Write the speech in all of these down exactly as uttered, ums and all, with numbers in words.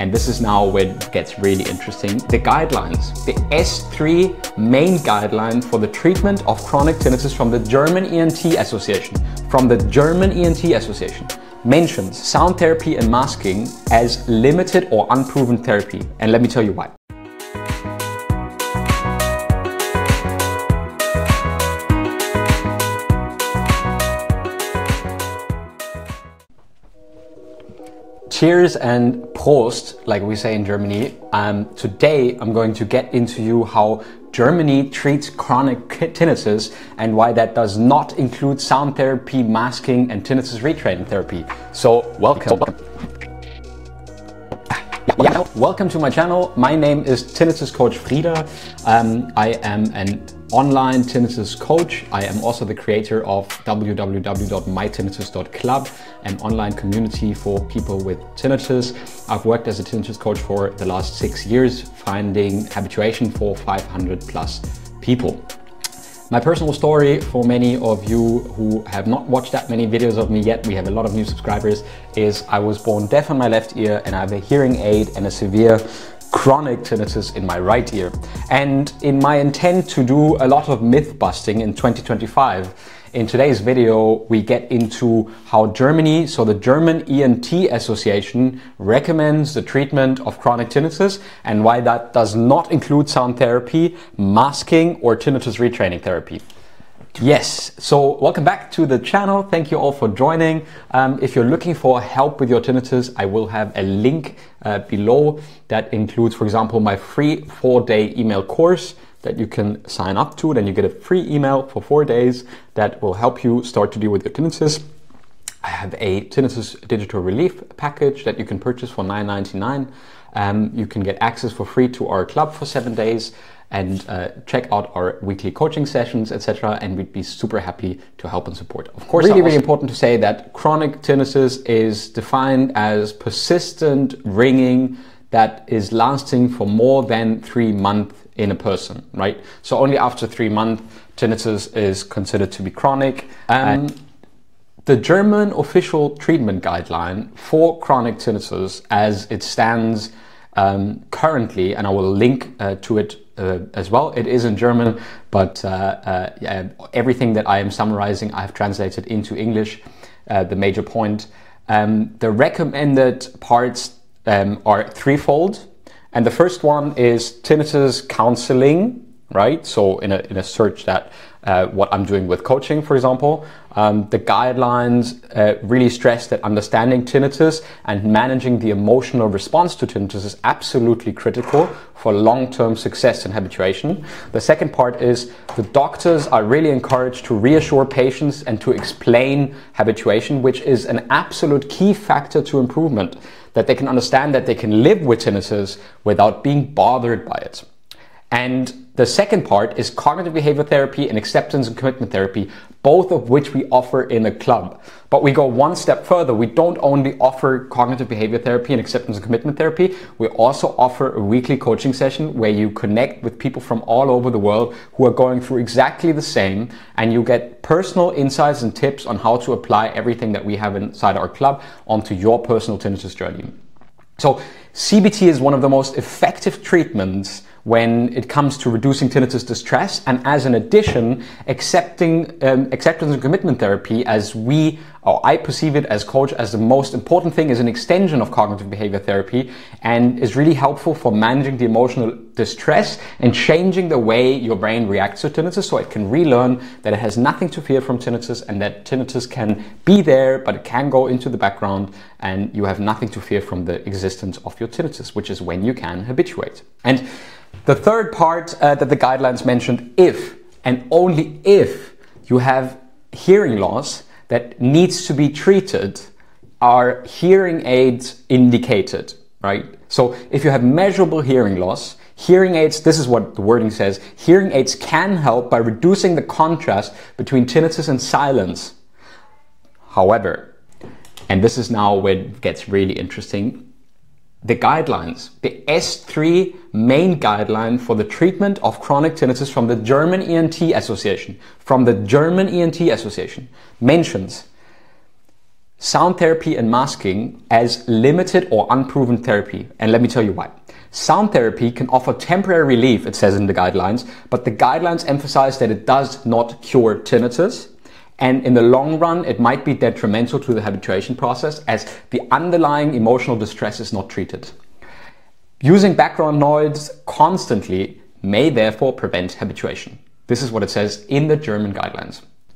And this is now where it gets really interesting. The guidelines, the S three main guideline for the treatment of chronic tinnitus from the German E N T Association, from the German E N T Association, mentions sound therapy and masking as limited or unproven therapy. And let me tell you why. Cheers and Prost, like we say in Germany. Um, today I'm going to get into you how Germany treats chronic tinnitus and why that does not include sound therapy, masking and tinnitus retraining therapy. So welcome. Yeah, welcome to my channel. My name is Tinnitus Coach Frieder. Um, I am an online tinnitus coach. I am also the creator of w w w dot my tinnitus dot club, an online community for people with tinnitus. I've worked as a tinnitus coach for the last six years, finding habituation for five hundred plus people. My personal story, for many of you who have not watched that many videos of me yet, we have a lot of new subscribers, is I was born deaf in my left ear and I have a hearing aid and a severe chronic tinnitus in my right ear. And in my intent to do a lot of myth busting in twenty twenty-five, in today's video, we get into how Germany, so the German E N T Association, recommends the treatment of chronic tinnitus and why that does not include sound therapy, masking or tinnitus retraining therapy. Yes, so welcome back to the channel. Thank you all for joining. Um, if you're looking for help with your tinnitus, I will have a link uh, below that includes, for example, my free four-day email course that you can sign up to. Then you get a free email for four days that will help you start to deal with your tinnitus. I have a Tinnitus Digital Relief package that you can purchase for nine ninety-nine. Um, you can get access for free to our club for seven days and uh, check out our weekly coaching sessions, et cetera. And we'd be super happy to help and support. Of course, really, really important to say that chronic tinnitus is defined as persistent ringing that is lasting for more than three months in a person, right? So only after three months, tinnitus is considered to be chronic. Um, the German official treatment guideline for chronic tinnitus as it stands um, currently, and I will link uh, to it uh, as well. It is in German, but uh, uh, yeah, everything that I am summarizing, I have translated into English, uh, the major point. Um, the recommended parts um, are threefold. And the first one is tinnitus counseling, right? So in a, in a search that uh, what I'm doing with coaching, for example, um, the guidelines uh, really stress that understanding tinnitus and managing the emotional response to tinnitus is absolutely critical for long-term success and habituation. The second part is the doctors are really encouraged to reassure patients and to explain habituation, which is an absolute key factor to improvement, that they can understand that they can live with tinnitus without being bothered by it. And the second part is cognitive behavior therapy and acceptance and commitment therapy, both of which we offer in the club. But we go one step further. We don't only offer cognitive behavior therapy and acceptance and commitment therapy. We also offer a weekly coaching session where you connect with people from all over the world who are going through exactly the same, and you get personal insights and tips on how to apply everything that we have inside our club onto your personal tinnitus journey. So C B T is one of the most effective treatments when it comes to reducing tinnitus distress, and as an addition, accepting um, acceptance and commitment therapy, as we, or I perceive it as coach, as the most important thing, is an extension of cognitive behavior therapy and is really helpful for managing the emotional distress and changing the way your brain reacts to tinnitus, so it can relearn that it has nothing to fear from tinnitus and that tinnitus can be there, but it can go into the background and you have nothing to fear from the existence of your tinnitus, which is when you can habituate. And the third part uh, that the guidelines mentioned, if and only if you have hearing loss that needs to be treated, are hearing aids indicated, right? So if you have measurable hearing loss, hearing aids, this is what the wording says, hearing aids can help by reducing the contrast between tinnitus and silence. However, and this is now where it gets really interesting, the guidelines, the S three main guideline for the treatment of chronic tinnitus from the German E N T Association, from the German E N T Association, mentions sound therapy and masking as limited or unproven therapy. And let me tell you why. Sound therapy can offer temporary relief, it says in the guidelines, but the guidelines emphasize that it does not cure tinnitus. And in the long run, it might be detrimental to the habituation process as the underlying emotional distress is not treated. Using background noise constantly may therefore prevent habituation. This is what it says in the German guidelines.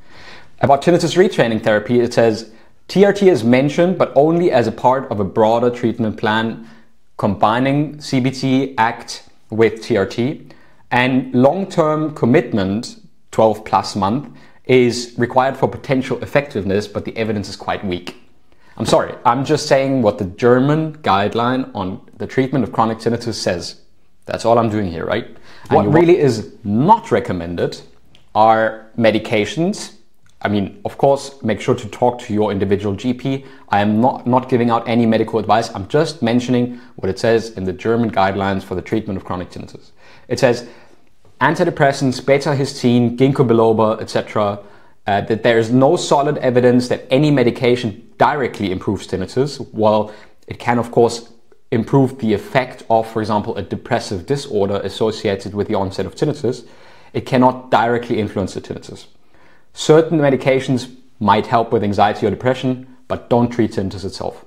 About tinnitus retraining therapy, it says T R T is mentioned, but only as a part of a broader treatment plan combining C B T, ACT with T R T, and long-term commitment, twelve plus month, is required for potential effectiveness, but the evidence is quite weak. I'm sorry, I'm just saying what the German guideline on the treatment of chronic tinnitus says. That's all I'm doing here, right? And what really is not recommended are medications. I mean, of course, make sure to talk to your individual G P. I am not, not giving out any medical advice. I'm just mentioning what it says in the German guidelines for the treatment of chronic tinnitus. It says antidepressants, beta-histine, ginkgo biloba, et cetera, uh, that there is no solid evidence that any medication directly improves tinnitus. While it can, of course, improve the effect of, for example, a depressive disorder associated with the onset of tinnitus, it cannot directly influence the tinnitus. Certain medications might help with anxiety or depression, but don't treat tinnitus itself.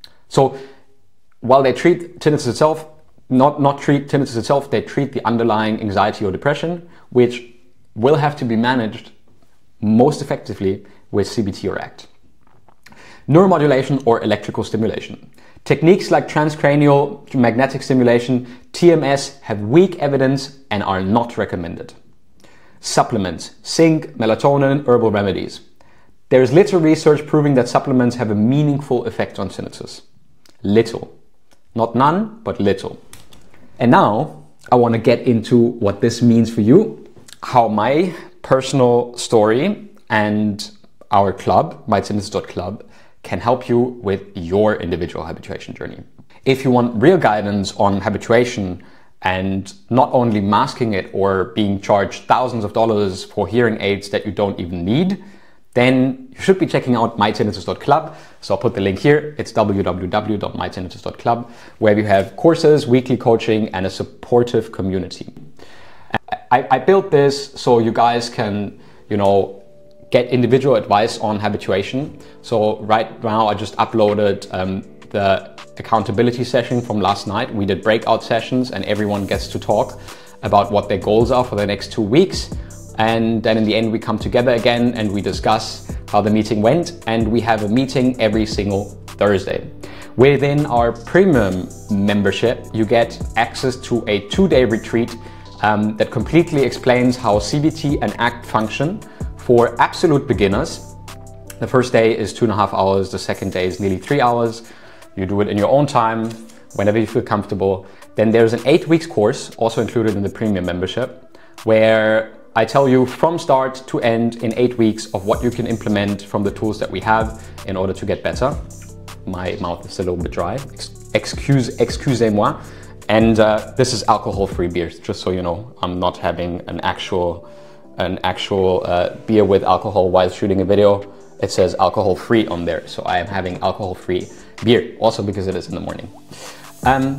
So while they treat tinnitus itself, not, not treat tinnitus itself, they treat the underlying anxiety or depression, which will have to be managed most effectively with C B T or ACT. Neuromodulation or electrical stimulation. Techniques like transcranial magnetic stimulation, T M S, have weak evidence and are not recommended. Supplements, zinc, melatonin, herbal remedies. There is little research proving that supplements have a meaningful effect on tinnitus. Little. Not none, but little. And now I want to get into what this means for you, how my personal story and our club, my tinnitus dot club, can help you with your individual habituation journey. If you want real guidance on habituation and not only masking it or being charged thousands of dollars for hearing aids that you don't even need, then you should be checking out my tinnitus dot club. So I'll put the link here. It's w w w dot my tinnitus dot club, where we have courses, weekly coaching, and a supportive community. I, I built this so you guys can, you know, get individual advice on habituation. So right now I just uploaded um, the accountability session from last night. We did breakout sessions and everyone gets to talk about what their goals are for the next two weeks. And then in the end we come together again and we discuss how the meeting went, and we have a meeting every single Thursday. Within our premium membership, you get access to a two-day retreat um, that completely explains how C B T and ACT function for absolute beginners. The first day is two and a half hours, the second day is nearly three hours. You do it in your own time, whenever you feel comfortable. Then there's an eight weeks course, also included in the premium membership, where I tell you from start to end in eight weeks of what you can implement from the tools that we have in order to get better. My mouth is a little bit dry, excuse, excusez-moi. And uh, this is alcohol-free beer, just so you know. I'm not having an actual, an actual uh, beer with alcohol while shooting a video. It says alcohol-free on there, so I am having alcohol-free beer, also because it is in the morning. Um,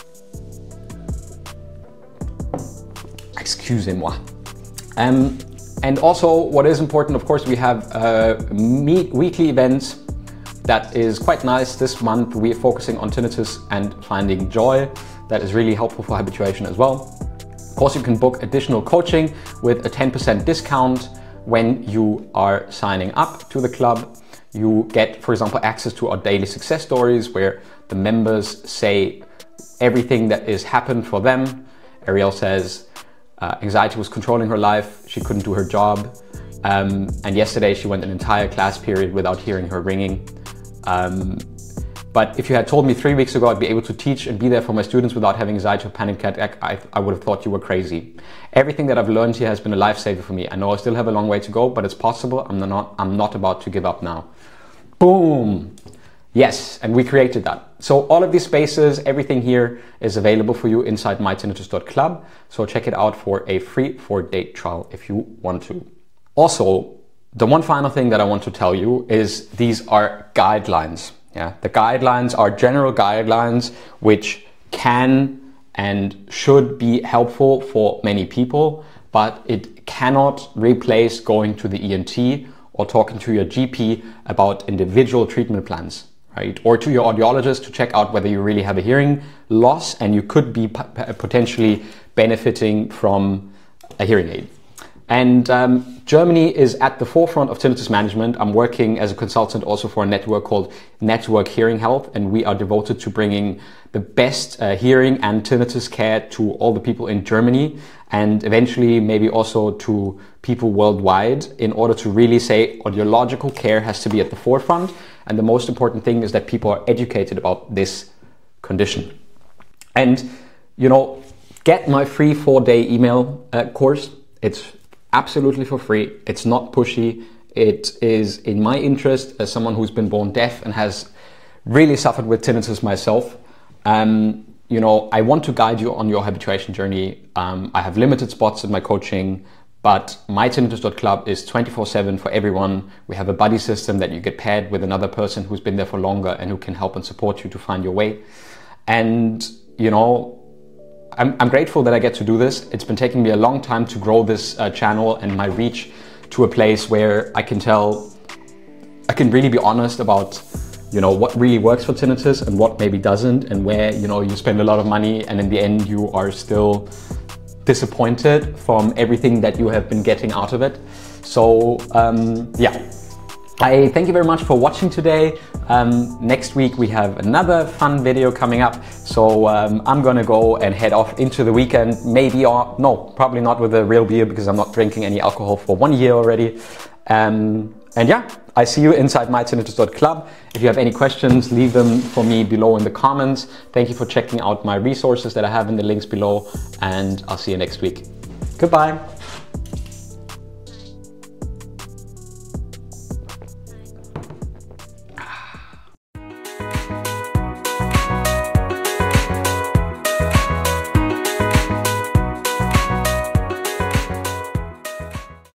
excusez-moi. Um, and also what is important, of course, we have uh, meet weekly events. That is quite nice. This month we are focusing on tinnitus and finding joy. That is really helpful for habituation as well. Of course, you can book additional coaching with a ten percent discount when you are signing up to the club. You get, for example, access to our daily success stories where the members say everything that has happened for them. Ariel says uh, anxiety was controlling her life. She couldn't do her job. Um, and yesterday she went an entire class period without hearing her ringing. Um, but if you had told me three weeks ago I'd be able to teach and be there for my students without having anxiety or panic attack, I, I would have thought you were crazy. Everything that I've learned here has been a lifesaver for me. I know I still have a long way to go, but it's possible. I'm not, I'm not about to give up now. Boom! Yes, and we created that. So all of these spaces, everything here is available for you inside my tinnitus dot club. So check it out for a free four day trial if you want to. Also, The one final thing that I want to tell you is these are guidelines. Yeah, the guidelines are general guidelines which can and should be helpful for many people, but it cannot replace going to the E N T or talking to your G P about individual treatment plans, right? Or to your audiologist to check out whether you really have a hearing loss and you could be potentially benefiting from a hearing aid. And um, Germany is at the forefront of tinnitus management. I'm working as a consultant also for a network called Network Hearing Health, and we are devoted to bringing the best uh, hearing and tinnitus care to all the people in Germany, and eventually maybe also to people worldwide, in order to really say audiological care has to be at the forefront. And the most important thing is that people are educated about this condition. And, you know, get my free four-day email uh, course. It's absolutely for free. It's not pushy. It is in my interest as someone who's been born deaf and has really suffered with tinnitus myself. Um, you know, I want to guide you on your habituation journey. Um, I have limited spots in my coaching, but my tinnitus dot club is twenty-four seven for everyone. We have a buddy system that you get paired with another person who's been there for longer and who can help and support you to find your way. And, you know, I'm, I'm grateful that I get to do this. It's been taking me a long time to grow this uh, channel and my reach to a place where I can tell, I can really be honest about, you know, what really works for tinnitus and what maybe doesn't, and where, you know, you spend a lot of money and in the end you are still disappointed from everything that you have been getting out of it. So um, yeah, I thank you very much for watching today. Um, next week we have another fun video coming up. So um, I'm gonna go and head off into the weekend, maybe, or no, probably not with a real beer because I'm not drinking any alcohol for one year already. Um, and yeah, I see you inside my tinnitus dot club. If you have any questions, leave them for me below in the comments. Thank you for checking out my resources that I have in the links below, and I'll see you next week. Goodbye.